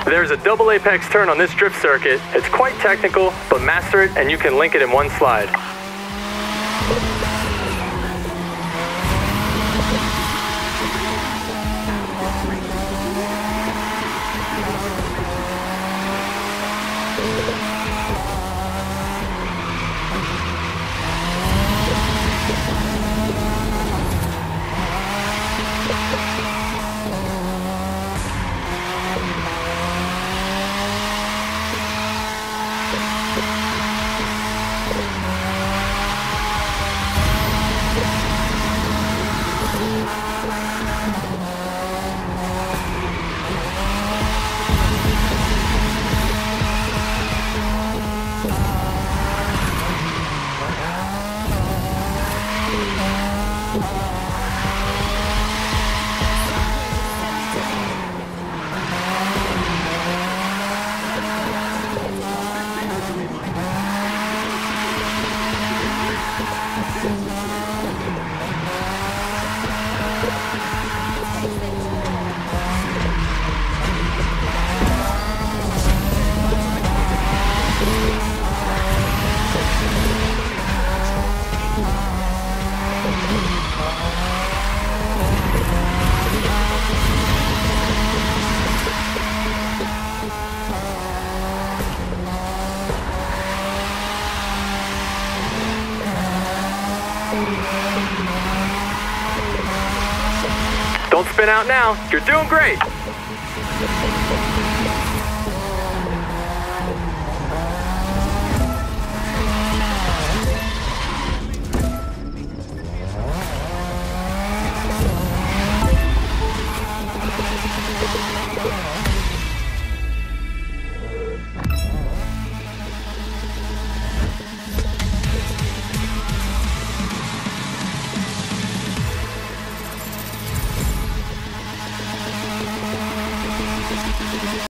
There's a double apex turn on this drift circuit. It's quite technical, but master it and you can link it in one slide. Don't spin out now. You're doing great.